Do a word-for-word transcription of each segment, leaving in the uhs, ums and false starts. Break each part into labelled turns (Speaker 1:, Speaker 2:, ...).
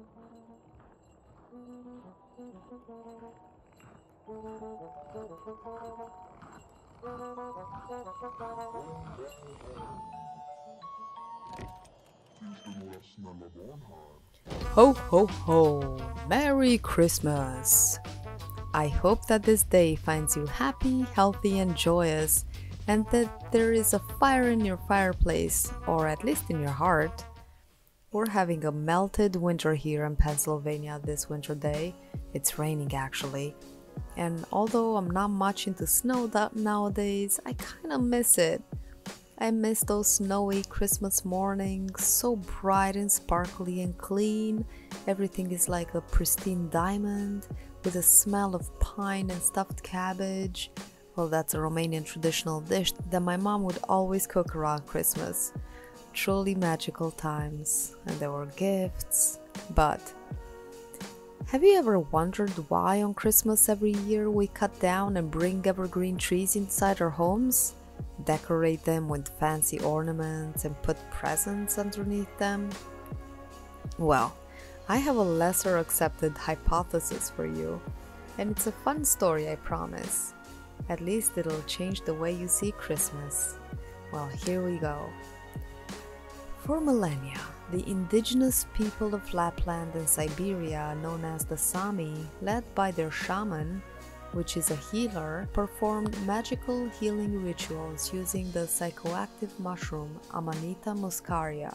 Speaker 1: Ho ho ho! Merry Christmas! I hope that this day finds you happy, healthy, and joyous, and that there is a fire in your fireplace, or at least in your heart. We're having a melted winter here in Pennsylvania this winter day. It's raining actually. And although I'm not much into snow that nowadays, I kinda miss it. I miss those snowy Christmas mornings, so bright and sparkly and clean. Everything is like a pristine diamond with a smell of pine and stuffed cabbage. Well, that's a Romanian traditional dish that my mom would always cook around Christmas. Truly magical times, and there were gifts. But have you ever wondered why on Christmas every year we cut down and bring evergreen trees inside our homes? Decorate them with fancy ornaments and put presents underneath them? Well, I have a lesser accepted hypothesis for you, and it's a fun story, I promise. At least it'll change the way you see Christmas. Well, here we go. For millennia, the indigenous people of Lapland and Siberia, known as the Sami, led by their shaman, which is a healer, performed magical healing rituals using the psychoactive mushroom Amanita muscaria.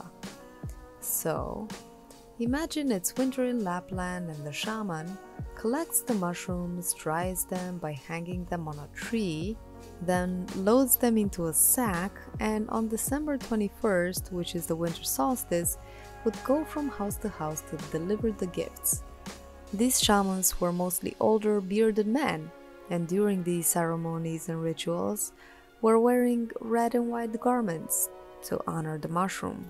Speaker 1: So, imagine it's winter in Lapland and the shaman collects the mushrooms, dries them by hanging them on a tree, then loads them into a sack, and on December twenty-first, which is the winter solstice, would go from house to house to deliver the gifts. These shamans were mostly older, bearded men, and during these ceremonies and rituals were wearing red and white garments to honor the mushroom.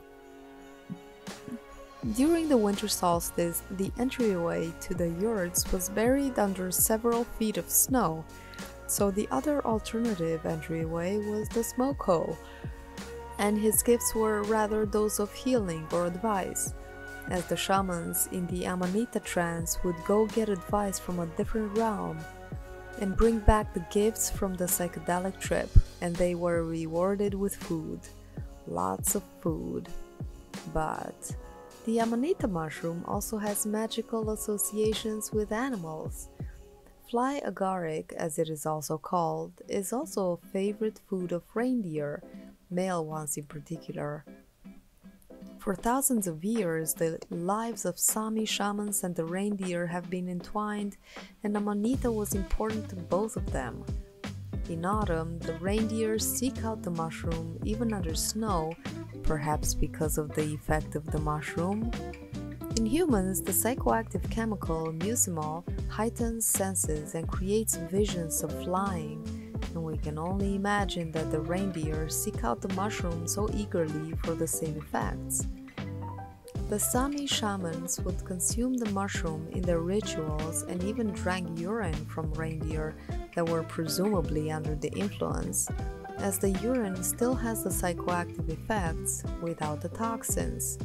Speaker 1: During the winter solstice, the entryway to the yurts was buried under several feet of snow, so the other alternative entryway was the smoke hole, and his gifts were rather those of healing or advice, as the shamans in the Amanita trance would go get advice from a different realm and bring back the gifts from the psychedelic trip, and they were rewarded with food. Lots of food. But the Amanita mushroom also has magical associations with animals. Fly agaric, as it is also called, is also a favorite food of reindeer, male ones in particular. For thousands of years, the lives of Sami shamans and the reindeer have been entwined, and Amanita was important to both of them. In autumn, the reindeer seek out the mushroom even under snow, perhaps because of the effect of the mushroom. In humans, the psychoactive chemical mucimol heightens senses and creates visions of flying, and we can only imagine that the reindeer seek out the mushroom so eagerly for the same effects. The Sami shamans would consume the mushroom in their rituals and even drank urine from reindeer that were presumably under the influence, as the urine still has the psychoactive effects without the toxins.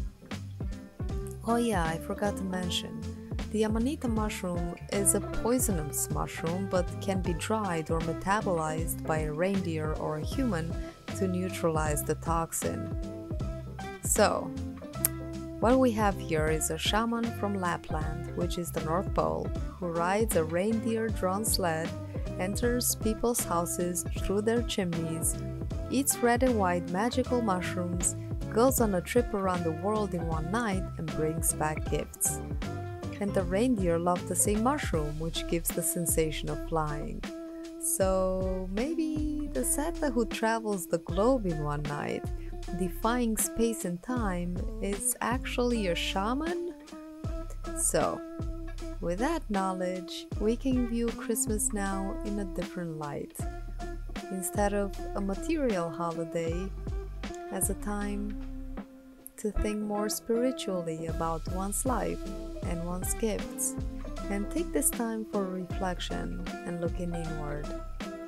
Speaker 1: Oh yeah, I forgot to mention, the Amanita mushroom is a poisonous mushroom but can be dried or metabolized by a reindeer or a human to neutralize the toxin. So, what we have here is a shaman from Lapland, which is the North Pole, who rides a reindeer-drawn sled, enters people's houses through their chimneys, eats red and white magical mushrooms, goes on a trip around the world in one night, and brings back gifts. And the reindeer love the same mushroom, which gives the sensation of flying. So maybe the Santa who travels the globe in one night, defying space and time, is actually a shaman? So, with that knowledge, we can view Christmas now in a different light. Instead of a material holiday, as a time to think more spiritually about one's life and one's gifts, and take this time for reflection and looking inward.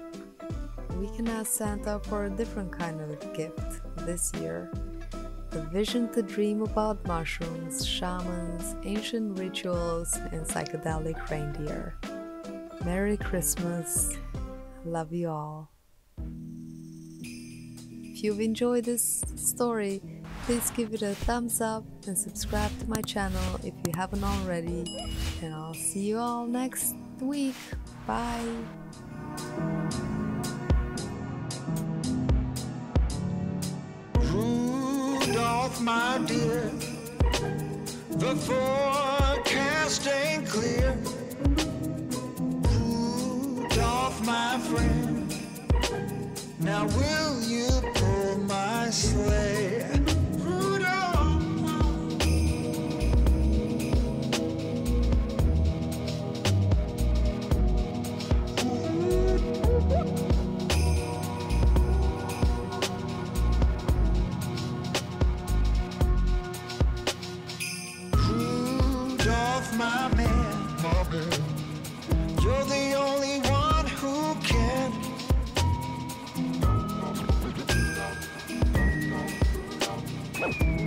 Speaker 1: We can ask Santa for a different kind of gift this year, the visioned the dream about mushrooms, shamans, ancient rituals, and psychedelic reindeer. Merry Christmas. Love you all. If you've enjoyed this story, please give it a thumbs up and subscribe to my channel if you haven't already. And I'll see you all next week. Bye.
Speaker 2: Rudolph, my dear, the forecast ain't clear. Rudolph, my friend, now will you pull my sleigh? Rudolph. Rudolph, my man, my man, you're the only one who can.